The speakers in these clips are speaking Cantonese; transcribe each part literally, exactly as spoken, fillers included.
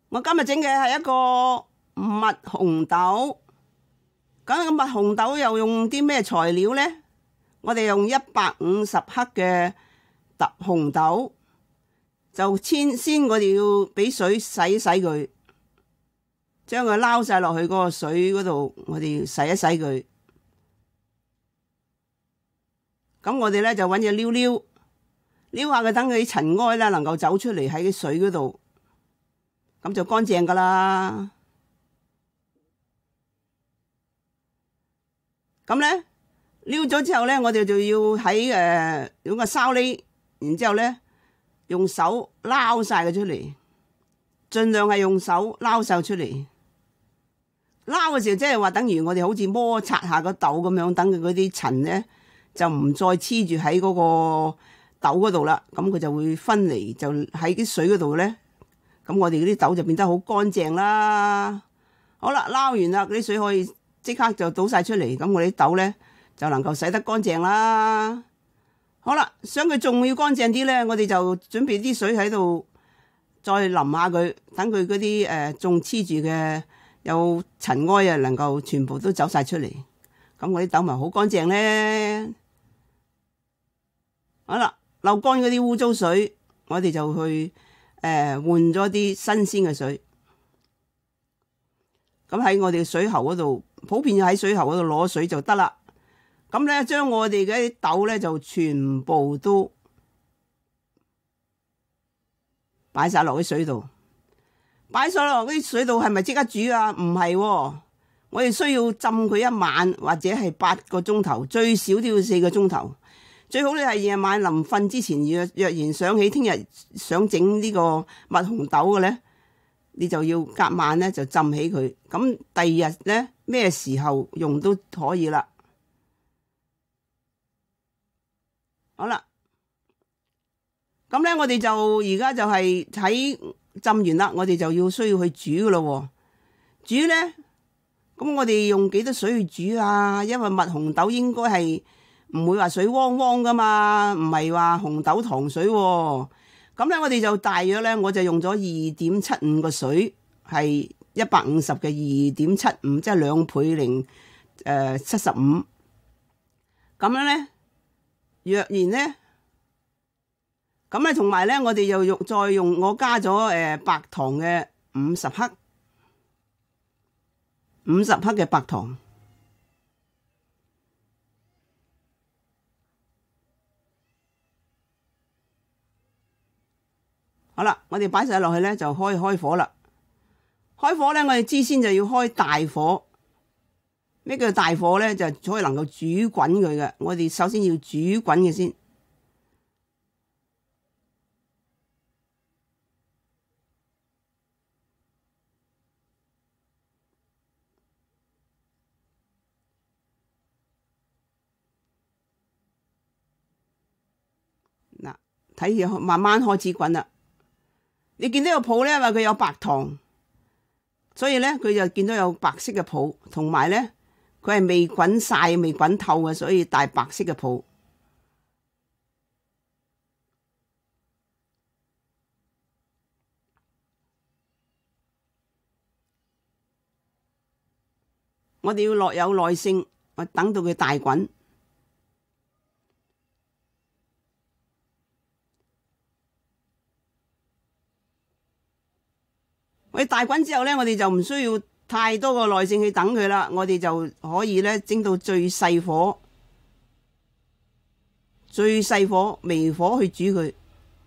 我今日整嘅係一個蜜紅豆，咁個蜜紅豆又用啲咩材料呢？我哋用一百五十克嘅特紅豆，就先先我哋要俾水洗洗佢，將佢撈晒落去嗰個水嗰度，我哋要洗一洗佢。咁我哋咧就揾隻撩撩，撩下佢，等佢啲塵埃咧能夠走出嚟喺啲水嗰度，咁就乾淨噶啦。咁咧撩咗之後咧，我哋就要喺誒、呃、用個筲箕，然之後咧用手撈晒佢出嚟，盡量係用手撈晒出嚟。撈嘅時候即係話等於我哋好似摩擦下個豆咁樣，等佢嗰啲塵咧就唔再黐住喺嗰個豆嗰度啦，咁佢就會分離，就喺啲水嗰度咧，咁我哋嗰啲豆就變得好乾淨啦。好啦，撈完啦，嗰啲水可以即刻就倒晒出嚟，咁我啲豆咧就能夠洗得乾淨啦。好啦，想佢仲要乾淨啲咧，我哋就準備啲水喺度再淋下佢，等佢嗰啲誒仲黐住嘅有塵埃啊，能夠全部都走晒出嚟，咁我啲豆咪好乾淨咧。好啦，流乾嗰啲污糟水，我哋就去誒換咗啲新鮮嘅水。咁喺我哋水喉嗰度，普遍要喺水喉嗰度攞水就得啦。咁咧，將我哋嘅啲豆咧就全部都擺晒落啲水度。擺晒落啲水度係咪即刻煮啊？唔係喎，我哋需要浸佢一晚或者係八個鐘頭，最少都要四個鐘頭。最好咧係夜晚臨瞓之前，若若然想起聽日想整呢個蜜紅豆嘅咧，你就要隔晚咧就浸起佢。咁第二日咧咩時候用都可以啦。好啦，咁咧我哋就而家就係喺浸完啦，我哋就要需要去煮噶咯。煮咧，咁我哋用幾多水去煮啊？因為蜜紅豆應該係唔會話水汪汪噶嘛，唔係話紅豆糖水喎。咁咧我哋就大約咧，我就用咗二點七五個水，係一百五十嘅二點七五，即係兩倍零誒七十五。咁樣咧，若然咧，咁咧同埋咧，我哋又用再用我加咗誒、呃、白糖嘅五十克，五十克嘅白糖。好啦，我哋擺晒落去咧，就開開火啦。開火咧，我哋之先就要開大火。咩叫大火咧？就可以能夠煮滾佢嘅。我哋首先要煮滾嘅先。嗱，睇住慢慢開始滾啦。你見到個泡咧，因為佢有白糖，所以咧佢就見到有白色嘅泡，同埋咧佢係未滾晒、未滾透嘅，所以帶白色嘅泡。我哋要落有耐性，我等到佢大滾。我哋大滾之後咧，我哋就唔需要太多個耐性去等佢啦，我哋就可以咧蒸到最細火，最細火微火去煮佢。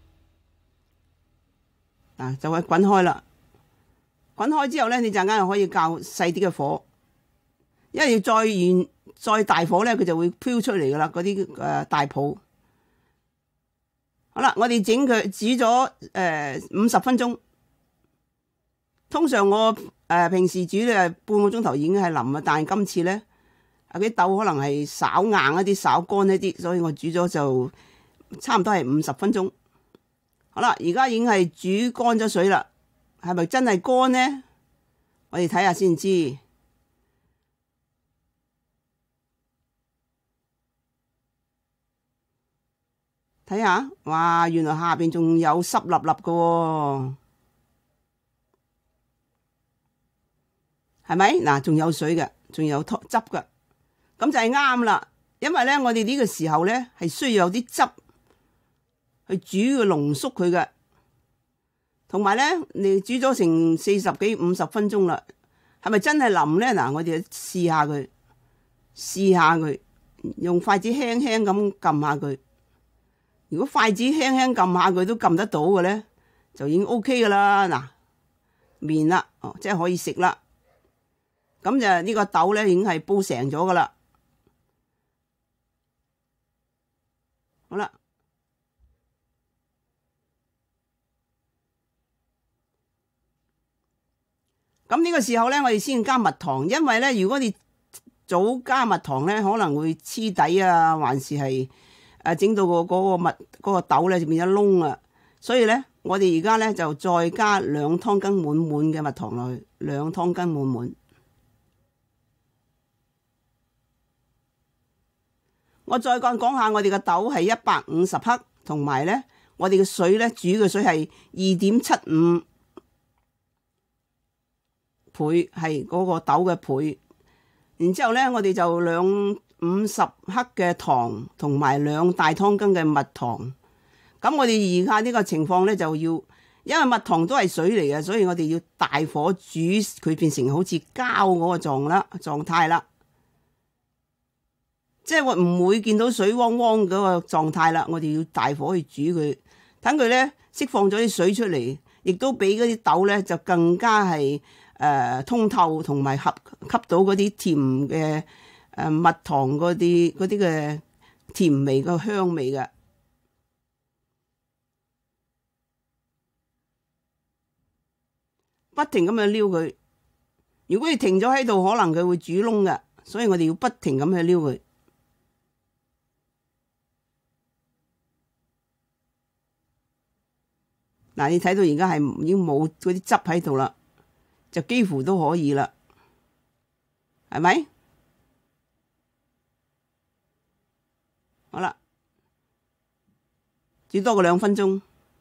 嗱，就係滾開啦。滾開之後咧，你陣間又可以較細啲嘅火，因為要再遠再大火咧，佢就會飄出嚟噶啦，嗰啲誒大泡。好啦，我哋整佢煮咗誒五十分鐘。通常我誒、呃、平時煮咧半個鐘頭已經係腍啦，但係今次咧啊啲豆可能係稍硬一啲、稍乾一啲，所以我煮咗就差唔多係五十分鐘。好啦，而家已經係煮乾咗水啦，係咪真係乾呢？我哋睇下先知。睇下，哇！原來下邊仲有濕立立嘅喎。 係咪？嗱，仲有水嘅，仲有湯汁嘅，咁就係啱啦。因為咧，我哋呢個時候咧係需要有啲汁去煮佢濃縮佢嘅，同埋咧你煮咗成四十幾五十分鐘啦，係咪真係腍咧？嗱，我哋試下佢，試下佢，用筷子輕輕咁撳下佢。如果筷子輕輕撳下佢都撳得到嘅咧，就已經 O K 噶啦。嗱，麵啦，哦，即係可以食啦。咁就呢個豆咧已經係煲成咗噶啦。好啦，咁呢個時候咧，我哋先加蜜糖，因為咧，如果你早加蜜糖咧，可能會黐底啊，還是係誒整到個嗰個蜜嗰個豆咧就變咗燶啊。所以咧，我哋而家咧就再加兩湯羹滿滿嘅蜜糖落去，兩湯羹滿滿。我再講講下，我哋嘅豆係一百五十克，同埋咧，我哋嘅水咧煮嘅水係二點七五倍，係嗰個豆嘅倍。然之後咧，我哋就兩五十克嘅糖，同埋兩大湯羹嘅蜜糖。咁我哋而家呢個情況咧就要，因為蜜糖都係水嚟嘅，所以我哋要大火煮佢變成好似膠嗰個狀啦狀態啦。即係我唔會見到水汪汪嗰個狀態啦，我哋要大火去煮佢，等佢咧釋放咗啲水出嚟，亦都俾嗰啲豆咧就更加係誒、呃、通透，同埋合吸到嗰啲甜嘅誒、呃、蜜糖嗰啲嗰啲嘅甜味個香味嘅。不停咁樣撩佢，如果你停咗喺度，可能佢會煮燶嘅，所以我哋要不停咁去撩佢。嗱，你睇到而家係已經冇嗰啲汁喺度啦，就幾乎都可以啦，係咪？好啦，煮多過兩分鐘。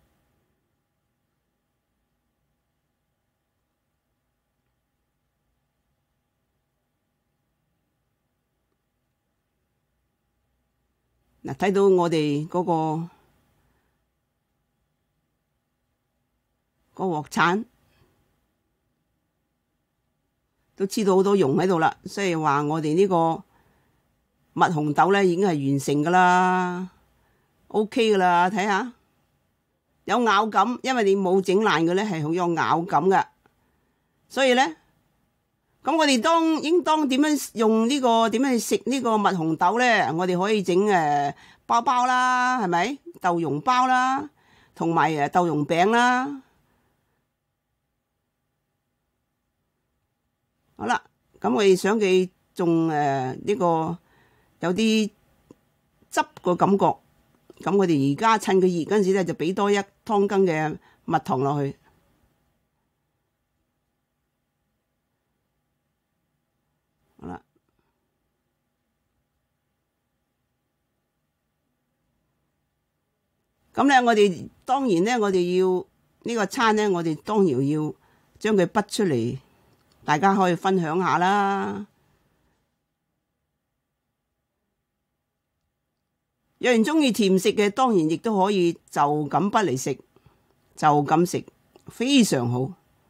嗱，睇到我哋嗰個嗰鑊鏟都黐到好多溶喺度啦，所以話我哋呢個蜜紅豆咧已經係完成噶啦 ，OK 噶啦，睇下有咬感，因為你冇整爛嘅咧係好有咬感嘅，所以咧，咁我哋當應當點樣用呢個點樣去食呢個蜜紅豆咧？我哋可以整誒包包啦，係咪豆蓉包啦，同埋誒豆蓉餅啦。好啦，咁我哋想佢仲誒呢個有啲汁個感覺，咁我哋而家趁佢熱嗰陣時咧，就俾多一湯羹嘅蜜糖落去。好啦，咁咧我哋當然咧，我哋要呢個餐咧，我哋當然要將佢滗出嚟。大家可以分享下啦。有人中意甜食嘅，當然亦都可以就咁滗嚟食，就咁食非常好。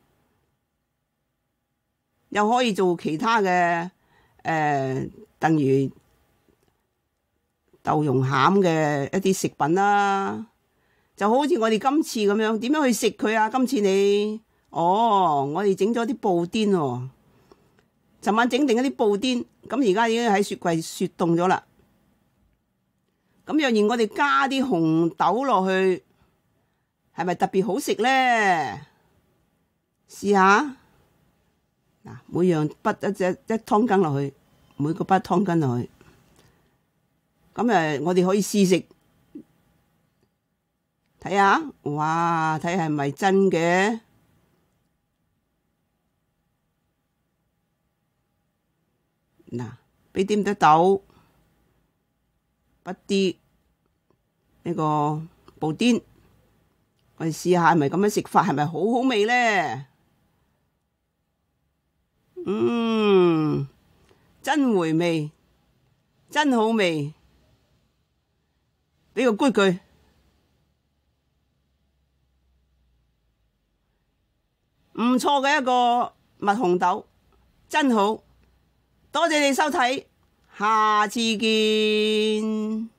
又可以做其他嘅誒、呃，等於豆蓉餡嘅一啲食品啦。就好似我哋今次咁樣，點樣去食佢啊？今次你？哦，我哋整咗啲布甸喎，尋晚整定一啲布甸，咁而家已經喺雪櫃雪凍咗啦。咁若然我哋加啲紅豆落去，係咪特別好食咧？試下，嗱，每樣滗一隻一湯羹落去，每個滗湯羹落去，咁誒，我哋可以試食，睇下，哇，睇係咪真嘅？嗱，俾啲啲豆，不啲呢個布甸，我哋試下係咪咁樣食法，係咪好好味咧？ 嗯，真回味，真好味，俾個 good 佢。唔錯嘅一個蜜紅豆，真好，多謝你收睇，下次見。